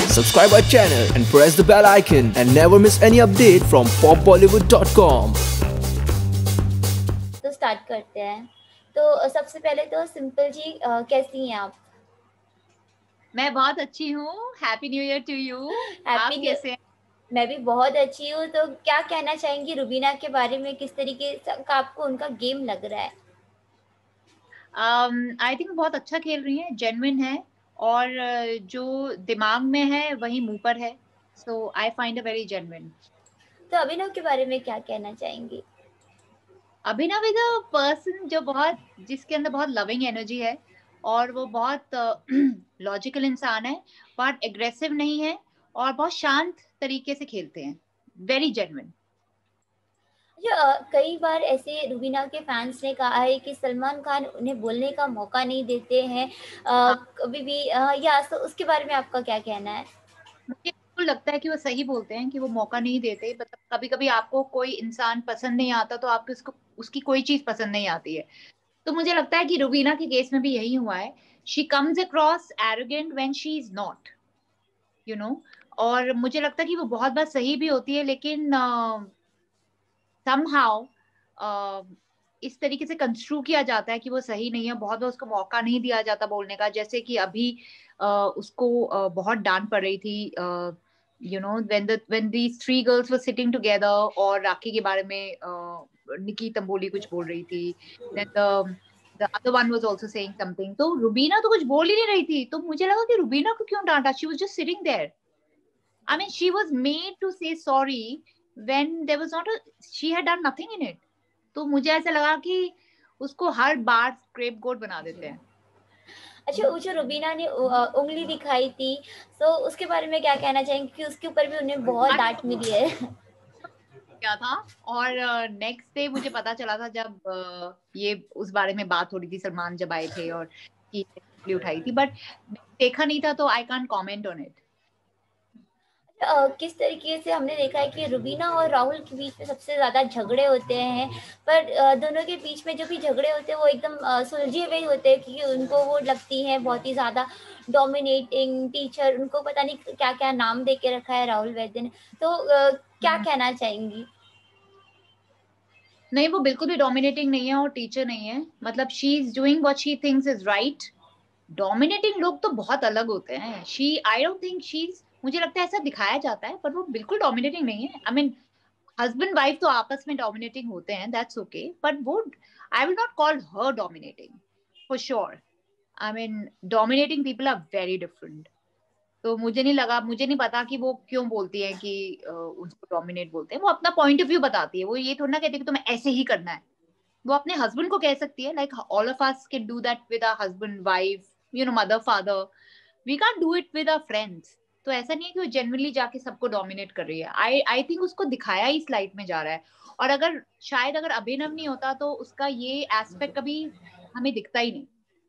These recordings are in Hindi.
subscribe our channel and press the bell icon and never miss any update from popbollywood.com. तो स्टार्ट करते हैं। तो सबसे पहले तो सिंपल जी कैसी हैं आप? मैं बहुत अच्छी हूँ। Happy new year to you. आप हैप्पी कैसे हैं? मैं भी बहुत अच्छी हूँ। तो क्या कहना चाहेंगी रुबीना के बारे में, किस तरीके का आपको उनका गेम लग रहा है? आई थिंक बहुत अच्छा खेल रही हैं, जेन्युइन है और जो दिमाग में है वही मुंह पर है। So I find a very genuine. तो अभिनव के बारे में क्या कहना चाहेंगी? अभिनव इज अ पर्सन जो बहुत, जिसके अंदर बहुत लविंग एनर्जी है और वो बहुत लॉजिकल इंसान है, बहुत एग्रेसिव नहीं है और बहुत शांत तरीके से खेलते हैं। Very genuine. कई बार ऐसे रुबीना के फैंस ने कहा है कि सलमान खान उन्हें बोलने का मौका नहीं देते हैं कभी भी, या तो उसके बारे में आपका क्या कहना है? मुझे बिल्कुल लगता है कि वो सही बोलते हैं कि वो मौका नहीं देते। मतलब कभी कभी आपको कोई इंसान पसंद नहीं आता तो आपको उसको, उसकी कोई चीज पसंद नहीं आती है। तो मुझे लगता है कि रुबीना के केस में भी यही हुआ है। She comes across arrogant when she is not, you know. और मुझे लगता है कि वो बहुत बार सही भी होती है, लेकिन समहाउ इस तरीके से कंस्ट्रू किया जाता है कि वो सही नहीं है। बहुत बार उसको मौका नहीं दिया जाता बोलने का। जैसे कि अभी उसको बहुत डांट पड़ रही थी, you know, when these three girls were sitting together और राखी के बारे में निकी तंबोली कुछ बोल रही थी। Then the other one was also saying something. तो रुबीना तो कुछ बोल ही नहीं रही थी, तो मुझे लगा कि रुबीना को क्यों डांटा। She was just sitting there. I mean, she was made to say sorry when there was not a, she had done nothing in it. तो मुझे ऐसा लगा कि उसको हर बार स्क्रेप गोट बना देते हैं। अच्छा, वो जो रुबीना ने उंगली दिखाई थी, तो उसके बारे में क्या कहना चाहेंगे कि उसके ऊपर भी उन्हें बहुत डांट मिली है? क्या था। और नेक्स्ट डे मुझे पता चला था जब ये उस बारे में बात हो रही थी, सलमान जब आए थे और की उठाई थी, बट देखा नहीं था तो I can't comment on it. किस तरीके से हमने देखा है कि रुबीना और राहुल के बीच में सबसे ज़्यादा झगड़े होते हैं, पर दोनों के बीच में जो भी झगड़े होते हैं वो एकदम सुलझे हुए होते हैं, क्योंकि उनको वो लगती है बहुत ही ज़्यादा डोमिनेटिंग टीचर। उनको पता नहीं क्या क्या नाम दे के रखा है राहुल वैद्य ने। तो क्या कहना चाहेंगी? नहीं, वो बिल्कुल भी डोमिनेटिंग नहीं है और टीचर नहीं है। मतलब she is doing what she thinks is right. Dominating लोग तो बहुत अलग होते हैं। She, I don't think she is, मुझे लगता है ऐसा दिखाया जाता है, पर वो बिल्कुल डोमिनेटिंग नहीं है। आई मीन, हस्बैंड वाइफ तो आपस में डोमिनेटिंग होते हैं, दैट्स ओके, बट वो, I will not call her dominating for sure. I mean, dominating people are very different. तो मुझे नहीं लगा, मुझे नहीं पता कि वो क्यों बोलती है कि उसको डोमिनेट बोलते हैं। वो अपना पॉइंट ऑफ व्यू बताती है। वो ये थोड़ा ना कहती कि तुम्हें ऐसे ही करना है। वो अपने हस्बैंड को कह सकती है, like all of us can do that with our husband wife, you know, mother father. We can't do it with our friends. तो ऐसा नहीं है कि वो जेन्युइनली जाके सबको डोमिनेट कर रही है। आई थिंक उसको दिखाया ही स्लाइड में जा रहा है। और अगर शायद अगर अभिनव नहीं होता तो उसका ये एस्पेक्ट कभी हमें दिखता ही नहीं।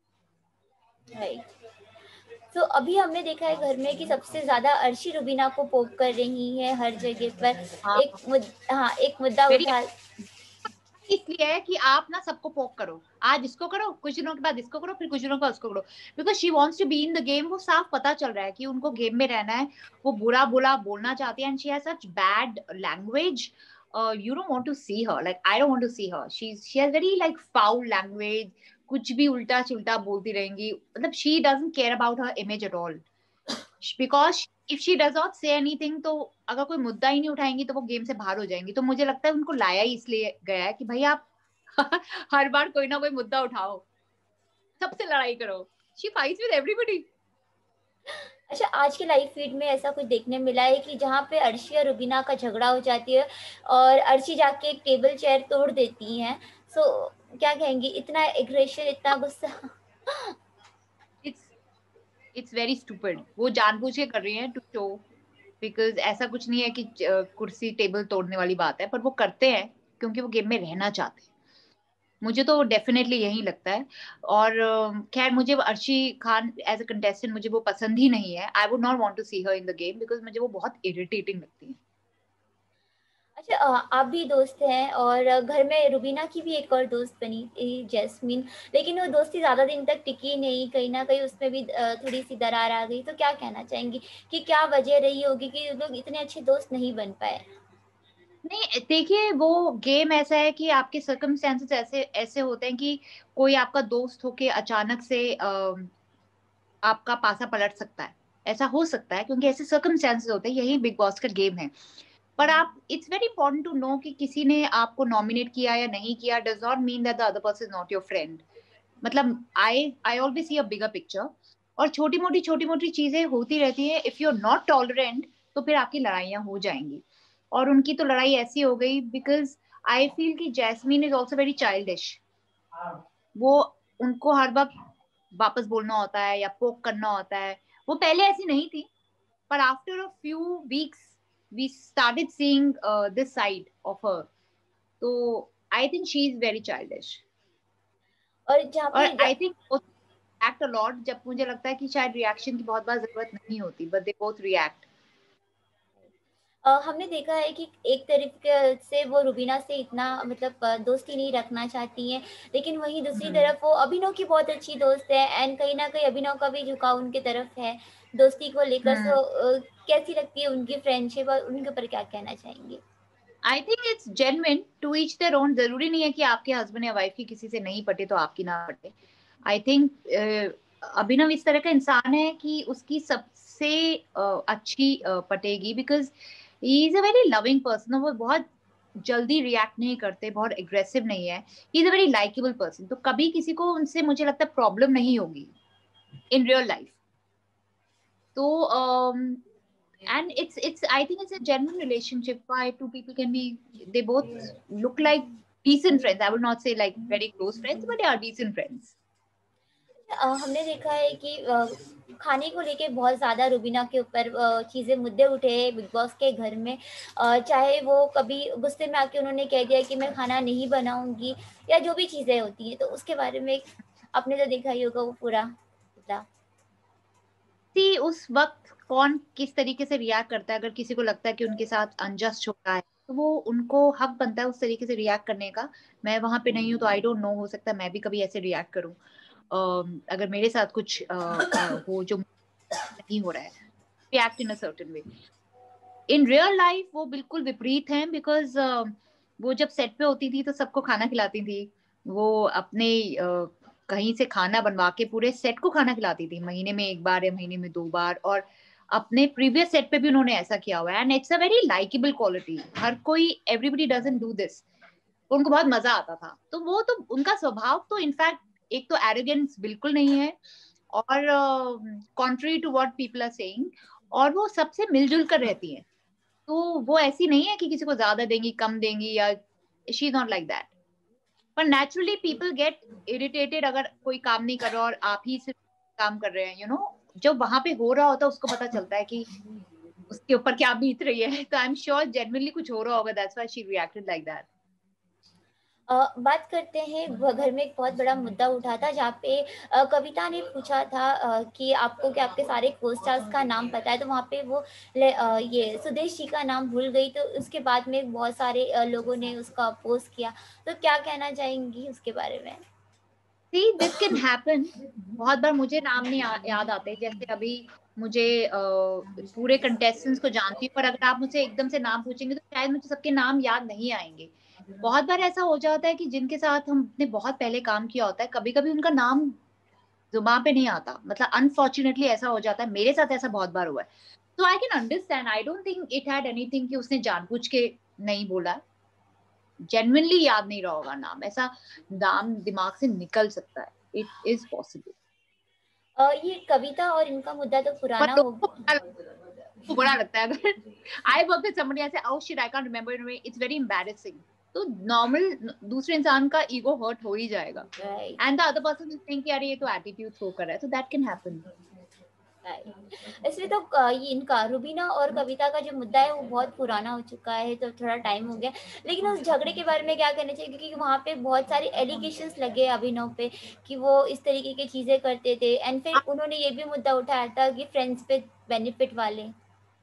राइट। तो अभी हमने देखा है घर में कि सबसे ज़्यादा अर्शी रुबीना को पोक कर रही है हर जगह पर। हाँ, हाँ, एक मुद्दा वेरी। उठा। इसलिए है कि आप ना सबको पोक करो, आज इसको करो, कुछ दिनों के बाद इसको करो, फिर कुछ दिनों के बाद उसको करो। Because she wants to be in the game. वो साफ पता चल रहा है कि उनको गेम में रहना है। वो बुरा बुरा बोलना चाहती है and she has such bad language. You don't want to see her, like I don't want to see her. She has very like foul language. कुछ भी उल्टा चिल्टा बोलती रहेंगी। मतलब she doesn't care about her image at all. Because if she does not say anything, तो अगर कोई मुद्दा ही नहीं उठाएंगी तो वो गेम से बाहर हो जाएंगी। तो मुझे लगता है उनको लाया ही इसलिए गया है कि भाई आप हर बार कोई ना कोई मुद्दा उठाओ, सबसे लड़ाई करो। She fights with everybody. अच्छा, आज के लाइव फीड में ऐसा कुछ देखने मिला है कि जहाँ पे अर्शी और रुबीना का झगड़ा हो जाती है और अर्शी जाके एक टेबल चेयर तोड़ देती हैं। सो क्या कहेंगी, इतना एग्रेशन, इतना गुस्सा? It's it's very stupid. वो जानबूझ के कर रही है टू शो। बिकॉज ऐसा कुछ नहीं है कि कुर्सी टेबल तोड़ने वाली बात है, पर वो करते हैं क्योंकि वो गेम में रहना चाहते हैं। मुझे तो डेफिनेटली यही लगता है। और खैर, मुझे Arshi Khan as a contestant मुझे वो पसंद ही नहीं है। I would not want to see her in the game because मुझे वो बहुत इरिटेटिंग लगती है। अच्छा, आप भी दोस्त हैं और घर में रुबीना की भी एक और दोस्त बनी थी जैस्मीन, लेकिन वो दोस्ती ज़्यादा दिन तक टिकी नहीं, कहीं न कहीं उसमें भी थोड़ी-सी दरार आ गई। तो क्या कहना चाहेंगी कि क्या वजह रही होगी कि लोग इतने अच्छे दोस्त नहीं बन पाए? नहीं, देखिए वो गेम ऐसा है कि आपके सर्कमस्टेंसेस ऐसे ऐसे होते हैं कि कोई आपका दोस्त होके अचानक से आपका पासा पलट सकता है। ऐसा हो सकता है क्योंकि ऐसे सर्कमस्टेंसेस होते हैं, यही बिग बॉस का गेम है। पर आप it's very important to know कि किसी ने आपको नॉमिनेट किया या नहीं किया does not mean that the other person is not your friend. मतलब I always C a bigger picture, और छोटी-मोटी चीज़ें होती रहती है। If you are not tolerant तो फिर आपकी लड़ाइयाँ हो जाएँगी। और उनकी तो लड़ाई ऐसी हो गई बिकॉज़ आई फील कि Jasmin is also very childish. वो उनको हर वक़्त वापस बोलना होता है या पोक करना होता है। वो पहले ऐसी नहीं थी, but after a few weeks we started seeing this side of her. So I think she is very childish. और जहाँ और पे ज I think react a lot, जब मुझे लगता है कि शायद रिएक्शन की बहुत बार जरूरत नहीं होती, but they both react. हमने देखा है कि एक तरीके से वो रुबीना से इतना मतलब दोस्ती नहीं रखना चाहती हैं, लेकिन वहीं दूसरी तरफ वो अभिनव की बहुत अच्छी दोस्त है एंड कहीं न कहीं अभिनव का भी झुकाव उनकी तरफ है, दोस्ती को लेकर। हम्म सो कैसी लगती है उनकी फ्रेंडशिप और उनके ऊपर क्या कहना चाहेंगी? I think it's genuine, to each their own. जरूरी नहीं है कि आपके हस्बैंड या वाइफ की किसी से नहीं पटे तो आपकी ना पटे। आई थिंक अभिनव इस तरह का इंसान है कि उसकी सबसे अच्छी पटेगी, because he is a very loving person. वो बहुत जल्दी रिएक्ट नहीं करते, बहुत एग्रेसिव नहीं है। He is a very likeable person, तो कभी किसी को उनसे मुझे लगता है प्रॉब्लम नहीं होगी इन रियल लाइफ। तो and it's I think it's a genuine relationship why two people can be, they both look like decent friends. I would not say like very close friends, but they are decent friends. हमने देखा है कि खाने को लेके बहुत ज़्यादा रुबीना के ऊपर चीज़ें मुद्दे उठे हैं बिग बॉस के घर में। चाहे वो कभी गुस्से में आके उन्होंने कह दिया कि मैं खाना नहीं बनाऊँगी या जो भी चीज़ें होती हैं, तो उसके बारे में आपने तो देखा ही होगा वो पूरा मुद्दा। सी उस वक्त कौन किस तरीके से रिएक्ट करता है, अगर किसी को लगता है कि उनके साथ अनजस्ट हो रहा है तो वो उनको हक बनता है उस तरीके से रिएक्ट करने का। मैं वहां पे नहीं हूँ तो आई डोंट नो, हो सकता है मैं भी कभी ऐसे रिएक्ट करूँ। अगर मेरे साथ कुछ हो जो नहीं हो रहा है, react in a certain way. In real life वो बिल्कुल विपरीत हैं, बिकॉज वो जब सेट पे होती थी तो सबको खाना खिलाती थी। वो अपने कहीं से खाना बनवा के पूरे सेट को खाना खिलाती थी, महीने में एक बार या महीने में दो बार। और अपने प्रीवियस सेट पे भी उन्होंने ऐसा किया हुआ है, and it's a very likeable quality. हर कोई, एवरीबडी डजंट डू दिस। उनको बहुत मजा आता था, तो वो तो उनका स्वभाव तो इनफैक्ट एक तो एरोगेंस बिल्कुल नहीं है, और contrary to what people are saying, और वो सबसे मिलजुल कर रहती है। तो वो ऐसी नहीं है कि किसी को ज्यादा देंगी कम देंगी, या she is not like that. पर नेचुरली पीपल गेट इरिटेटेड अगर कोई काम नहीं कर रहा और आप ही सिर्फ काम कर रहे हैं, यू नो। जब वहां पे हो रहा होता है उसको पता चलता है कि उसके ऊपर क्या बीत रही है। तो आई एम श्योर जेन्युइनली कुछ हो रहा होगा, that's why she reacted like that. बात करते हैं घर में एक बहुत बड़ा मुद्दा उठा था जहाँ पे कविता ने पूछा था कि आपको क्या आपके सारे को-स्टार्स का नाम पता है? तो वहाँ पे वो ये सुदेश जी का नाम भूल गई, तो उसके बाद में बहुत सारे लोगों ने उसका अपोज़ किया। तो क्या कहना चाहेंगी उसके बारे में? See this can happen. बहुत बार मुझे नाम नहीं याद आते, जैसे अभी मुझे पूरे कंटेस्टेंट्स को जानती हूँ, पर अगर आप मुझसे एकदम से नाम पूछेंगे तो शायद मुझे सबके नाम याद नहीं आएंगे। बहुत बार ऐसा हो जाता है कि जिनके साथ हमने बहुत पहले काम किया होता है, कभी कभी उनका नाम जुबान पे नहीं आता। मतलब अनफॉर्चुनेटली ऐसा हो जाता है, मेरे साथ ऐसा बहुत बार हुआ है। तो I can understand, I don't think it had anything कि उसने जानबूझ के नहीं बोला। जेन्युइनली याद नहीं रहा होगा नाम, ऐसा नाम दिमाग से निकल सकता है, इट इज पॉसिबल। ये कविता और इनका मुद्दा तो पर पुराना हो। लोगों को बुरा लगता है अगर आई वर्क विद समबडी ऐसे, oh shit I can't remember, it's very embarrassing. तो नॉर्मल दूसरे इंसान का ईगो हर्ट हो ही जाएगा, right. And the other person will think यार ये तो एटीट्यूड थ्रो कर रहा है, तो दैट कैन हैपन। राइट। इसलिए तो ये इनका रुबीना और कविता का जो मुद्दा है वो बहुत पुराना हो चुका है, तो थोड़ा टाइम हो गया। लेकिन उस झगड़े के बारे में क्या कहना चाहिए, क्योंकि वहाँ पे बहुत सारे एलिगेशंस लगे अभिनव पे कि वो इस तरीके की चीज़ें करते थे एंड फिर उन्होंने ये भी मुद्दा उठाया था कि फ्रेंड्स पे बेनिफिट वाले।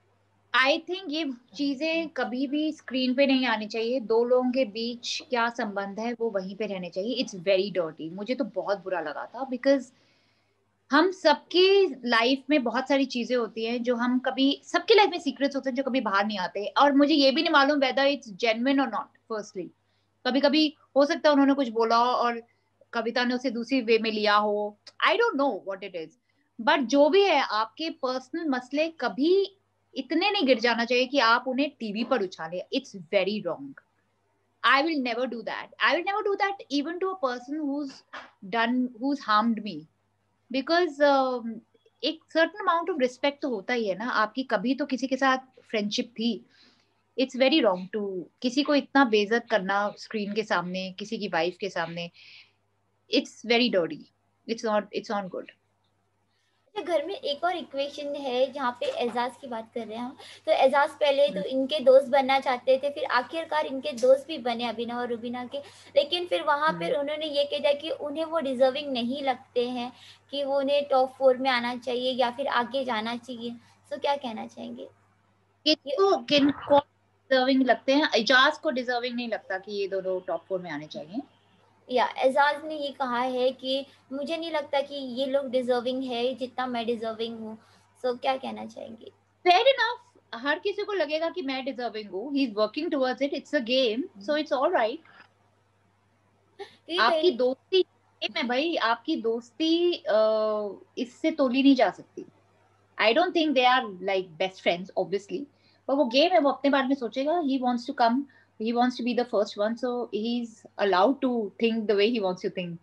आई थिंक ये चीजें कभी भी स्क्रीन पे नहीं आनी चाहिए। दो लोगों के बीच क्या संबंध है वो वहीं पे रहने चाहिए। It's very dirty. मुझे तो बहुत बुरा लगा था, बिकॉज हम सबकी लाइफ में बहुत सारी चीजें होती हैं जो हम कभी, सबकी लाइफ में सीक्रेट्स होते हैं जो कभी बाहर नहीं आते, और मुझे ये भी नहीं मालूम वेदर इट्स जेन्युइन और नॉट। फर्स्टली, कभी कभी हो सकता है उन्होंने कुछ बोला हो और कविता ने उसे दूसरी वे में लिया हो। I don't know what it is, but जो भी है, आपके पर्सनल मसले कभी इतने नहीं गिर जाना चाहिए कि आप उन्हें टीवी पर उछाले। It's very wrong. I will never do that. I will never do that even to a person who's harmed me. Because एक सर्टन अमाउंट ऑफ रिस्पेक्ट तो होता ही है ना आपकी। कभी तो किसी के साथ फ्रेंडशिप थी। इट्स वेरी रॉन्ग टू किसी को इतना बेइज्जत करना स्क्रीन के सामने, किसी की वाइफ के सामने। It's very dirty. It's not good. अच्छा, घर में एक और इक्वेशन है जहाँ पे एजाज की बात कर रहे हैं हम। तो एजाज पहले तो इनके दोस्त बनना चाहते थे, फिर आखिरकार इनके दोस्त भी बने अभिनव और रुबीना के। लेकिन फिर वहाँ पर उन्होंने ये कह दिया कि उन्हें वो डिजर्विंग नहीं लगते हैं, कि वो उन्हें टॉप 4 में आना चाहिए या फिर आगे जाना चाहिए। सो क्या कहना चाहेंगे? ये किनको डिजर्विंग लगते हैं? एजाज को डिजर्विंग नहीं लगता कि ये दोनों टॉप 4 में आने चाहिए? या एजाज ने ये कहा है कि मुझे नहीं लगता कि ये लोग डिजर्विंग है जितना मैं डिजर्विंग हूँ। सो क्या कहना चाहेंगे? Fair enough. हर किसी को लगेगा कि मैं डिजर्विंग हूँ। He is working towards it. It's a game, so it's all right. क्योंकि आपकी कहीं दोस्ती गेम है भाई। आपकी दोस्ती इससे तोली नहीं जा सकती। I don't think they are like best friends obviously, पर वो गेम है। वो अपने बारे में सोचेगा। He wants to come, he wants to be the first one, so he is allowed to think the way he wants to think.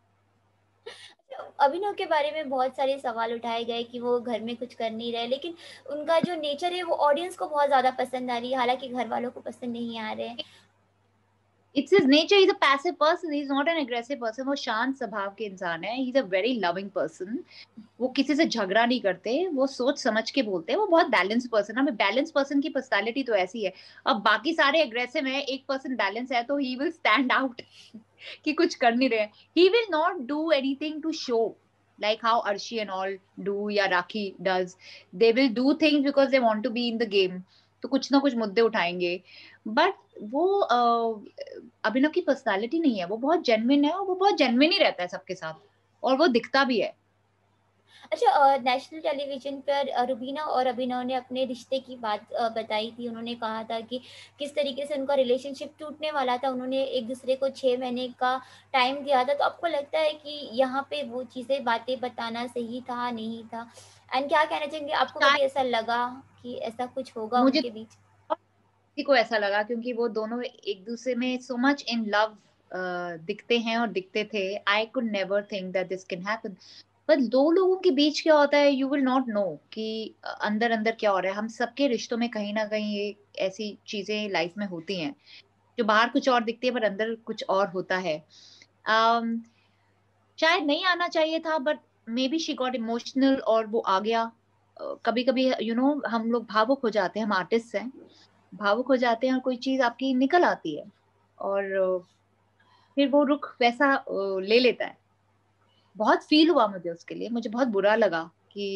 Abhinav के बारे में बहुत सारे सवाल उठाए गए कि वो घर में कुछ कर नहीं रहे, लेकिन उनका जो नेचर है वो ऑडियंस को बहुत ज़्यादा पसंद आ रही है, हालाँकि घर वालों को पसंद नहीं आ रहे हैं। It's his nature. He is a passive person, he is not an aggressive person. वो शांत स्वभाव के इंसान है। He is a very loving person. वो किसी से झगड़ा नहीं करते, वो सोच समझ के बोलते हैं। वो बहुत बैलेंस पर्सन है। हमें बैलेंस पर्सन की पर्सनालिटी तो ऐसी है। अब बाकी सारे एग्रेसिव है, एक पर्सन बैलेंस है, तो ही विल स्टैंड आउट कि कुछ कर नहीं रहे। He will not do anything to show like how Arshi and all do या Rakhi does. They will do things because they want to be in the game. तो कुछ ना कुछ मुद्दे उठाएंगे, बट वो अभिनव की पर्सनालिटी नहीं है। वो बहुत जेन्युइन है और वो बहुत जेन्युइन ही रहता है सबके साथ, और वो दिखता भी है। अच्छा, नेशनल टेलीविज़न पर रुबीना और अभिनव ने अपने रिश्ते की बात बताई थी। उन्होंने कहा था कि किस तरीके से उनका रिलेशनशिप टूटने वाला था। उन्होंने एक-दूसरे को 6 महीने का टाइम दिया था। तो आपको लगता है कि यहाँ पे वो चीज़ें, बातें बताना सही था, नहीं था? एंड क्या कहना चाहेंगे, आपको कभी शायद ऐसा लगा कि ऐसा कुछ होगा मुझे उनके बीच? किसी को ऐसा लगा, क्योंकि वो दोनों एक दूसरे में सो मच इन लव दिखते हैं और दिखते थे। I could never think that this can happen. पर दो लोगों के बीच क्या होता है, यू विल नॉट नो कि अंदर अंदर क्या हो रहा है। हम सबके रिश्तों में कहीं ना कहीं ये ऐसी चीजें लाइफ में होती हैं जो बाहर कुछ और दिखती है पर अंदर कुछ और होता है। um, शायद नहीं आना चाहिए था, but maybe she got emotional और वो आ गया। कभी कभी हम लोग भावुक हो जाते हैं। हम आर्टिस्ट हैं, भावुक हो जाते हैं और कोई चीज आपकी निकल आती है, और फिर वो रुख वैसा ले लेता है। बहुत फील हुआ मुझे उसके लिए। मुझे बहुत बुरा लगा कि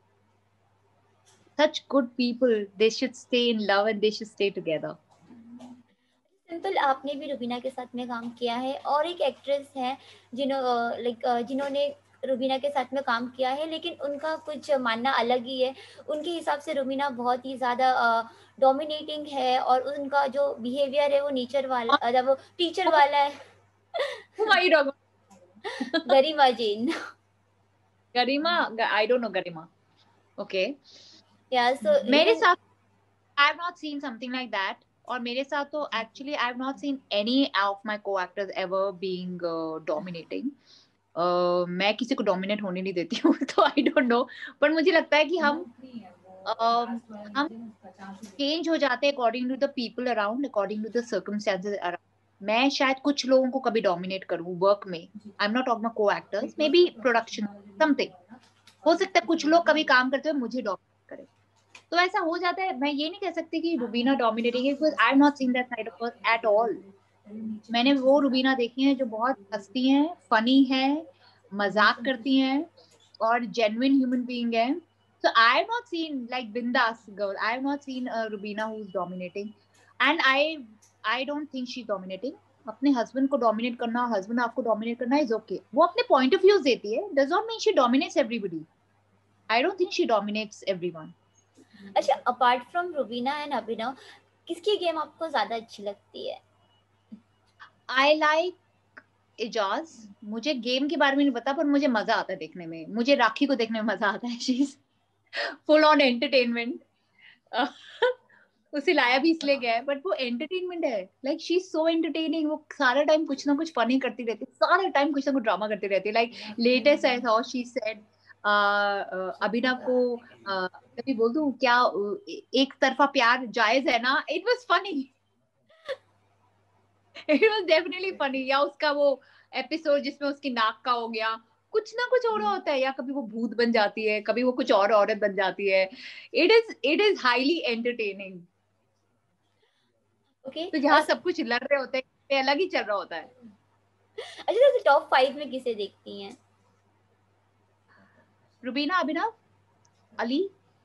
such good people, they should stay in love and they should stay together. Simple, आपने भी रुबीना के साथ में काम किया है और एक एक्ट्रेस है जिन्होंने रुबीना के साथ में काम किया है, लेकिन उनका कुछ मानना अलग ही है। उनके हिसाब से रुबीना बहुत ही ज़्यादा डोमिनेटिंग है और उनका जो बिहेवियर है वो नेचर वाला, वो टीचर वाला है। Who are you talking Garima Jain. about? Garima? I don't know Garima. Okay. या सो मेरे इवन साथ I have not seen something like that. और मेरे साथ तो actually I have not seen any of my co-actors ever being dominating. मैं किसी को डोमिनेट होने नहीं देती हूँ तो आई डोंट नो। पर मुझे लगता है कि हम चेंज हो जाते हैं according to the people around, according to the circumstances around. मैं शायद कुछ लोगों को कभी डोमिनेट करूँ वर्क में। आई एम नॉट टॉकिंग को actors, maybe production something. हो सकता है कुछ लोग कभी काम करते हुए मुझे डोमिनेट करें, तो ऐसा हो जाता है। मैं ये नहीं कह सकती कि रुबीना डोमिनेटिंग है, because I am not seen that side of her at all. मैंने वो रुबीना देखी है जो बहुत हंसती हैं, फनी है, मजाक करती हैं और जेन्युइन ह्यूमन बीइंग है। So I have not seen like Bindas girl. I have not seen Rubina who's dominating, and I don't think she's dominating. अपने हस्बैंड को डोमिनेट करना और हस्बैंड आपको डोमिनेट करना इज ओके. वो अपने पॉइंट ऑफ व्यूज देती है, does not mean she dominates everybody. I don't think she dominates everyone. अच्छा, apart from Rubina and Abhinav, किसकी गेम आपको ज्यादा अच्छी लगती है? I like Eijaz. मुझे गेम के बारे में नहीं पता, पर मुझे मजा आता है देखने में. मुझे राखी को देखने में मजा आता है. She is full on entertainment. उसे लाया भी इसलिए गया है, बट वो एंटरटेनमेंट है. Like she is so entertaining. वो सारा टाइम कुछ ना कुछ फनी करती रहती है, सारा टाइम कुछ ना कुछ ड्रामा करती रहती है. Like latest I thought she said Abhinav को कभी बोल दूं क्या एक तरफा प्यार जायज है ना. It was funny. It was definitely funny. या उसका वो एपिसोड जिसमें उसकी नाक का हो गया, कुछ ना कुछ हो रहा होता है. या कभी वो भूत बन जाती है, कभी वो कुछ और औरत बन जाती है. It is highly entertaining. तो जहाँ सब कुछ लड़ रहे होते हैं, अलग ही चल रहा होता है. अच्छा, तो टॉप 5 में किसे देखती हैं? Rubina, Abhinav, Aly,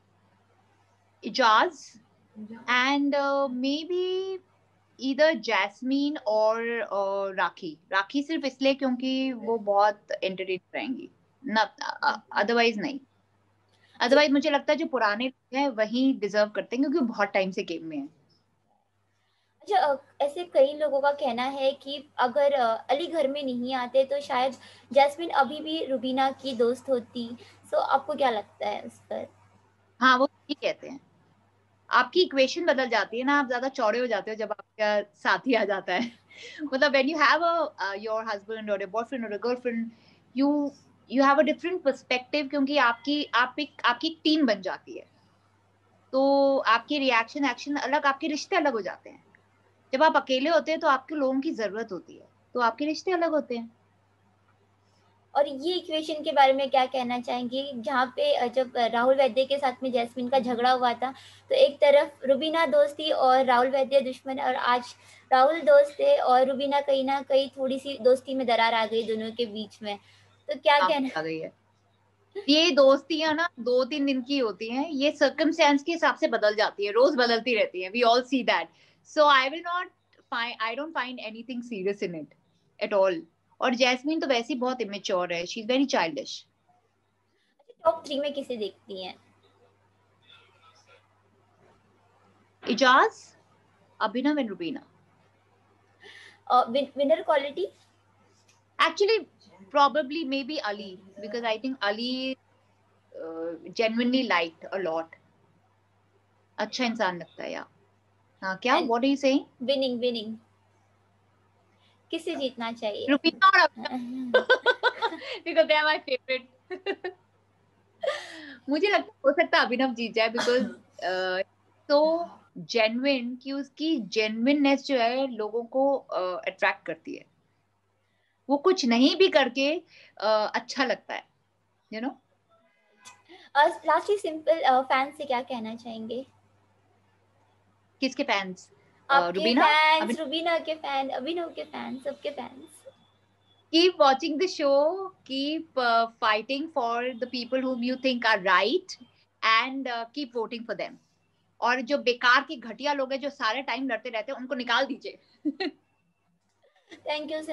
Eijaz and maybe either Jasmin और राखी. राखी सिर्फ इसलिए क्योंकि वो बहुत एंटरटेन रहेंगी ना, अदरवाइज नहीं. अदरवाइज मुझे लगता है जो पुराने लोग हैं वही डिजर्व करते हैं, क्योंकि बहुत टाइम से गेम में है. अच्छा, ऐसे कई लोगों का कहना है कि अगर अली घर में नहीं आते तो शायद जैस्मिन अभी भी रुबीना की दोस्त होती. सो आपको क्या लगता है उस पर? हाँ, वो ठीक कहते हैं. आपकी इक्वेशन बदल जाती है ना, आप ज्यादा चौड़े हो जाते हो जब आपका साथी आ जाता है. मतलब when you have your husband और बॉयफ्रेंड और girlfriend, you have a different perspective, क्योंकि आपकी एक टीम बन जाती है. तो आपके रिएक्शन एक्शन अलग, आपके रिश्ते अलग हो जाते हैं. जब आप अकेले होते हैं तो आपके लोगों की जरूरत होती है, तो आपके रिश्ते अलग होते हैं. और ये इक्वेशन के बारे में क्या कहना चाहेंगे, जहाँ पे जब राहुल वैद्य के साथ में जैस्मिन का झगड़ा हुआ था तो एक तरफ रुबीना दोस्त थी और राहुल वैद्य दुश्मन, और आज राहुल दोस्त है और रुबीना कहीं ना कहीं थोड़ी सी दोस्ती में दरार आ गई दोनों के बीच में. तो क्या कहना आ गई है? ये दोस्तियां ना 2-3 दिन की होती हैं. ये सर्कमस्टेंस के हिसाब से बदल जाती है, रोज बदलती रहती है. We all see that. So I don't find anything serious in it at all. और जैस्मिन तो वैसे ही बहुत इमेच्योर है. She's very childish. टॉप 3 में किसे देखती हैं? Eijaz, Abhinav and Rubina. Winner quality? Actually, probably maybe Ali, because I think Ali genuinely liked a lot. अच्छा इंसान लगता है यार. हाँ, क्या? What are you saying? Winning किसे जीतना चाहिए? रुबीना और अभिनव. Because they are my favorite. मुझे लगता हो सकता है अभिनव जीत जाए, बिकॉज तो जेन्युइन कि उसकी जेन्युइननेस जो है लोगों को अट्रैक्ट करती है. वो कुछ नहीं भी करके अच्छा लगता है, you know. Lastly simple fans से क्या कहना चाहेंगे? किसके फैंस? रुबीना के फैन, अभिनव के फैन, सबके fans. Keep watching the show, keep fighting for the people whom you think are right, and keep voting for them. और जो बेकार के घटिया लोग हैं जो सारे टाइम लड़ते रहते हैं, उनको निकाल दीजिए. Thank you,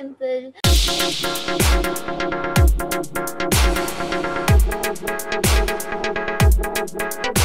Simple.